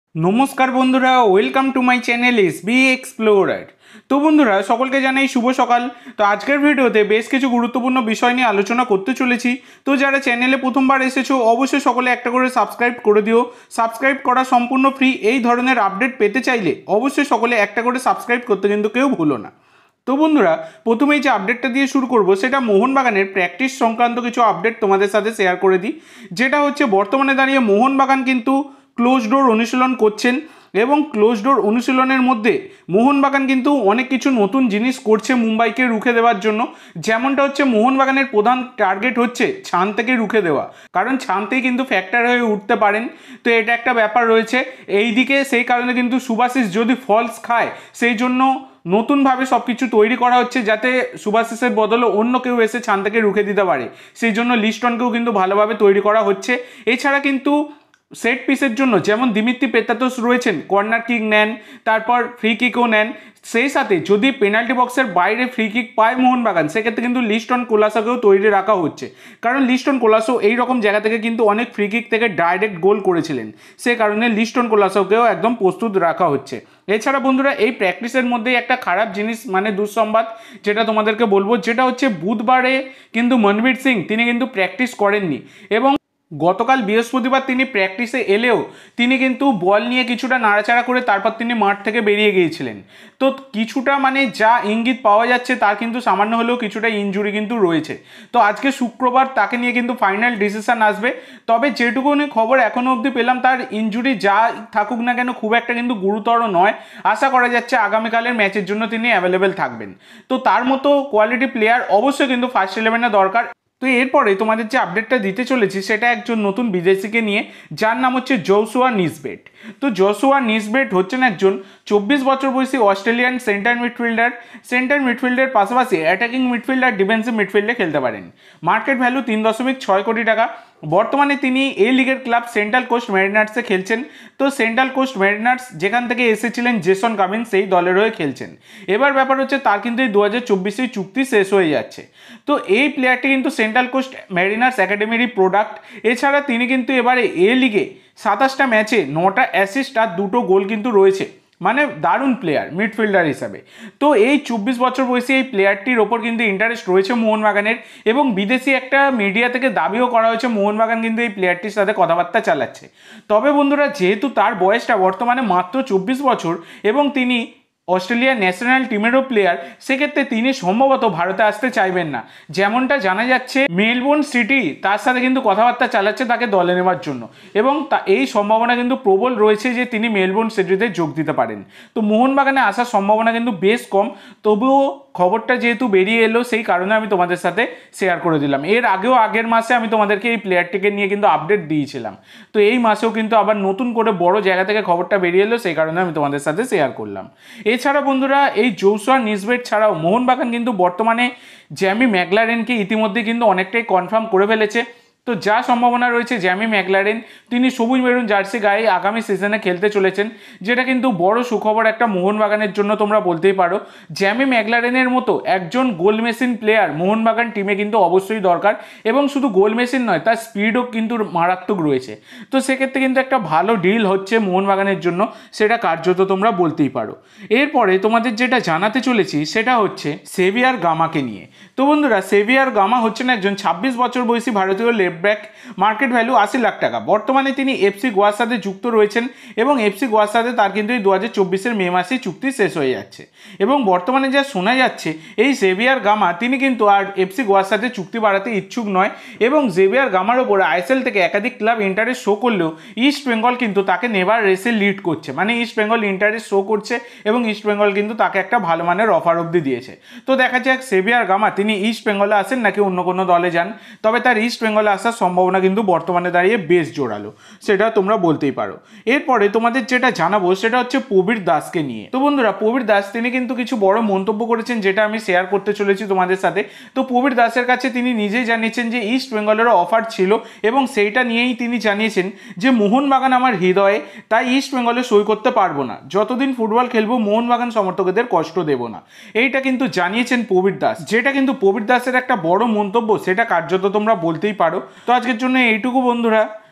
নমস্কার বন্ধুরা, welcome to my channel SB explorer. তো বন্ধুরা, সকলকে জানাই শুভ সকাল। তো আজকের ভিডিওতে বেশ কিছু গুরুত্বপূর্ণ বিষয় নিয়ে আলোচনা করতে চলেছি। তো যারা চ্যানেলে প্রথমবার এসেছো অবশ্যই সকলে একটা করে সাবস্ক্রাইব করে দিও। সাবস্ক্রাইব করা সম্পূর্ণ ফ্রি। এই ধরনের আপডেট পেতে চাইলে অবশ্যই সকলে একটা করে সাবস্ক্রাইব করতে কিন্তু কেউ ভুলো না। তো বন্ধুরা, প্রথমেই যে আপডেটটা দিয়ে শুরু করব সেটা মোহনবাগানের প্র্যাকটিস সংক্রান্ত কিছু আপডেট তোমাদের সাথে শেয়ার করে দিই। যেটা হচ্ছে বর্তমানে দাঁড়িয়ে মোহনবাগান কিন্তু ক্লোজ ডোর অনুশীলন করছেন এবং ক্লোজ ডোর অনুশীলনের মধ্যে মোহনবাগান কিন্তু অনেক কিছু নতুন জিনিস করছে মুম্বাইকে রুখে দেওয়ার জন্য। যেমনটা হচ্ছে মোহনবাগানের প্রধান টার্গেট হচ্ছে ছান থেকে রুখে দেওয়া, কারণ ছানতেই কিন্তু ফ্যাক্টর হয়ে উঠতে পারেন। তো এটা একটা ব্যাপার রয়েছে এইদিকে। সেই কারণে কিন্তু সুভাশিস যদি ফলস খায়, সেই জন্য নতুনভাবে সব কিছু তৈরি করা হচ্ছে যাতে সুভাশিসের বদলে অন্য কেউ এসে ছান থেকে রুখে দিতে পারে। সেই জন্য লিস্টনকেও কিন্তু ভালোভাবে তৈরি করা হচ্ছে। এছাড়া কিন্তু সেট পিসের জন্য যেমন দিমিত্রি পেত্রাতোস রয়েছেন, কর্নার কিক নেন, তারপর ফ্রি কিকও নেন। সেই সাথে যদি পেনাল্টি বক্সের বাইরে ফ্রি কিক পায় মোহনবাগান, সেক্ষেত্রে কিন্তু লিস্টন কোলাসোকেও তৈরি রাখা হচ্ছে। কারণ লিস্টন কোলাসো এই রকম জায়গা থেকে কিন্তু অনেক ফ্রি কিক থেকে ডাইরেক্ট গোল করেছিলেন। সে কারণে লিস্টন কোলাসোকেও একদম প্রস্তুত রাখা হচ্ছে। এছাড়া বন্ধুরা, এই প্র্যাকটিসের মধ্যেই একটা খারাপ জিনিস মানে দুঃসংবাদ যেটা তোমাদেরকে বলবো, যেটা হচ্ছে বুধবারে কিন্তু মনবীর সিং তিনি কিন্তু প্র্যাকটিস করেননি এবং গতকাল বৃহস্পতিবার তিনি প্র্যাকটিসে এলেও তিনি কিন্তু বল নিয়ে কিছুটা নাড়াচাড়া করে তারপর তিনি মাঠ থেকে বেরিয়ে গিয়েছিলেন। তো কিছুটা মানে যা ইঙ্গিত পাওয়া যাচ্ছে তার কিন্তু সামান্য হলেও কিছুটা ইনজুরি কিন্তু রয়েছে। তো আজকে শুক্রবার তাকে নিয়ে কিন্তু ফাইনাল ডিসিশন আসবে। তবে যেটুকুনি খবর এখনও অবধি পেলাম, তার ইনজুরি যা থাকুক না কেন খুব একটা কিন্তু গুরুতর নয়। আশা করা যাচ্ছে আগামীকালের ম্যাচের জন্য তিনি অ্যাভেলেবেল থাকবেন। তো তার মতো কোয়ালিটি প্লেয়ার অবশ্যই কিন্তু ফার্স্ট ইলেভেনে দরকার। তো এরপরে তোমাদের যে আপডেটটা দিতে চলেছি সেটা একজন নতুন বিদেশিকে নিয়ে, যার নাম হচ্ছে জোশুয়া নিসবেট। তো জোশুয়া নিসবেট হচ্ছেন একজন 24 বছর বয়সী অস্ট্রেলিয়ান সেন্টার মিডফিল্ডার। সেন্টার মিডফিল্ডের পাশাপাশি অ্যাটাকিং মিডফিল্ডার, ডিফেন্সিভ মিডফিল্ডে খেলতে পারেন। মার্কেট ভ্যালু 3.6 কোটি টাকা। বর্তমানে তিনি এই লিগের ক্লাব সেন্ট্রাল কোস্ট ম্যারিনার্সে খেলছেন। তো সেন্ট্রাল কোস্ট ম্যারিনার্স যেখান থেকে এসেছিলেন জেসন কামিন্স, সেই দলের হয়ে খেলছেন। এবার ব্যাপার হচ্ছে তার কিন্তু এই 2024 চুক্তি শেষ হয়ে যাচ্ছে। তো এই প্লেয়ারটি কিন্তু সেন্ট্রাল কোস্ট ম্যারিনার্স একাডেমিরই প্রোডাক্ট। এছাড়া তিনি কিন্তু এবারে এ লিগে 27টা ম্যাচে 9টা অ্যাসিস্ট আর 2টো গোল কিন্তু রয়েছে। মানে দারুণ প্লেয়ার মিডফিল্ডার হিসাবে। তো এই 24 বছর বয়সী এই প্লেয়ারটির ওপর কিন্তু ইন্টারেস্ট রয়েছে মোহনবাগানের এবং বিদেশি একটা মিডিয়া থেকে দাবিও করা হয়েছে মোহনবাগান কিন্তু এই প্লেয়ারটির সাথে কথাবার্তা চালাচ্ছে। তবে বন্ধুরা, যেহেতু তার বয়সটা বর্তমানে মাত্র 24 বছর এবং তিনি অস্ট্রেলিয়ার ন্যাশনাল টিমেরও প্লেয়ার, সেক্ষেত্রে তিনি সম্ভবত ভারতে আসতে চাইবেন না। যেমনটা জানা যাচ্ছে মেলবোর্ন সিটি তার সাথে কিন্তু কথাবার্তা চালাচ্ছে তাকে দলে নেওয়ার জন্য এবং এই সম্ভাবনা কিন্তু প্রবল রয়েছে যে তিনি মেলবোর্ন সিটিতে যোগ দিতে পারেন। তো মোহনবাগানে আসার সম্ভাবনা কিন্তু বেশ কম। তবুও খবরটা যেহেতু বেরিয়ে এলো, সেই কারণে আমি তোমাদের সাথে শেয়ার করে দিলাম। এর আগেও আগের মাসে আমি তোমাদেরকে এই প্লেয়ারটিকে নিয়ে কিন্তু আপডেট দিয়েছিলাম। তো এই মাসেও কিন্তু আবার নতুন করে বড় জায়গা থেকে খবরটা বেরিয়ে এলো, সেই কারণে আমি তোমাদের সাথে শেয়ার করলাম। এছাড়া বন্ধুরা, এই জোশুয়া নিসবেট ছাড়াও মোহনবাগান কিন্তু বর্তমানে জ্যামি ম্যাকলারেনকে ইতিমধ্যে কিন্তু অনেকটাই কনফার্ম করে ফেলেছে। তো যা সম্ভাবনা রয়েছে জ্যামি ম্যাকলারেন তিনি সবুজ মেরুন জার্সি গায়ে আগামী সিজনে খেলতে চলেছেন, যেটা কিন্তু বড় সুখবর একটা মোহনবাগানের জন্য তোমরা বলতেই পারো। জ্যামি ম্যাকলারেনের মতো একজন গোল মেশিন প্লেয়ার মোহনবাগান টিমে কিন্তু অবশ্যই দরকার এবং শুধু গোল মেশিন নয়, তার স্পিডও কিন্তু মারাত্মক রয়েছে। তো সেক্ষেত্রে কিন্তু একটা ভালো ডিল হচ্ছে মোহনবাগানের জন্য, সেটা কার্যত তোমরা বলতেই পারো। এরপরে তোমাদের যেটা জানাতে চলেছি সেটা হচ্ছে সেভিয়ার গামাকে নিয়ে। তো বন্ধুরা, সেভিয়ার গামা হচ্ছেন একজন 26 বছর বয়সী ভারতীয় left back. Market value 80 lakh টাকা। বর্তমানে তিনি এফসি গোয়ার সাথে যুক্ত রয়েছেন এবং এফসি গোয়ার সাথে তার কিন্তু এই 2024 মে মাসেই চুক্তি শেষ হয়ে যাচ্ছে এবং বর্তমানে যা শোনা যাচ্ছে এই জেভিয়ার গামা তিনি কিন্তু আর এফসি গোয়ার সাথে চুক্তি বাড়াতে ইচ্ছুক নয় এবং জেভিয়ার গামার ওপর আইএসএল থেকে একাধিক ক্লাব ইন্টারেস্ট শো করলেও ইস্ট বেঙ্গল কিন্তু তাকে নেবার রেসে লিড করছে। মানে ইস্ট বেঙ্গল ইন্টারেস্ট শো করছে এবং ইস্ট বেঙ্গল কিন্তু তাকে একটা ভালো মানের অফার অবধি দিয়েছে। তো দেখা যাক সেভিয়ার গামা তিনি ইস্ট বেঙ্গলে আসেন নাকি অন্য কোনো দলে যান। তবে তার ইস্ট বেঙ্গলে আসার সম্ভাবনা কিন্তু বর্তমানে দাঁড়িয়ে বেশ জোরালো, সেটা তোমরা বলতেই পারো। এরপরে তোমাদের যেটা জানাবো সেটা হচ্ছে প্রবীর দাসকে নিয়ে। তো বন্ধুরা, প্রবীর দাস তিনি কিন্তু কিছু বড় মন্তব্য করেছেন যেটা আমি শেয়ার করতে চলেছি তোমাদের সাথে। তো প্রবীর দাসের কাছে তিনি নিজেই জানিয়েছেন যে ইস্ট বেঙ্গলেরও অফার ছিল এবং সেইটা নিয়েই তিনি জানিয়েছেন যে মোহনবাগান আমার হৃদয়ে, তাই ইস্ট বেঙ্গলে সই করতে পারবো না। যতদিন ফুটবল খেলবো মোহনবাগান সমর্থকদের কষ্ট দেব না, এইটা কিন্তু জানিয়েছেন প্রবীর দাস, যেটা কিন্তু প্রবীর দাসের একটা বড় মন্তব্য, সেটা কার্যত তোমরা বলতেই পারো। তো আজকের জন্য এইটুকু বন্ধুরা।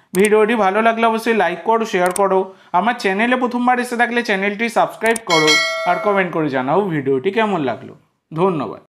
ভিডিওটি ভালো লাগলে অবশ্যই লাইক করো, শেয়ার করো, আমার চ্যানেলে প্রথমবার এসে থাকলে চ্যানেলটি সাবস্ক্রাইব করো আর কমেন্ট করে জানাও ভিডিওটি কেমন লাগলো। ধন্যবাদ।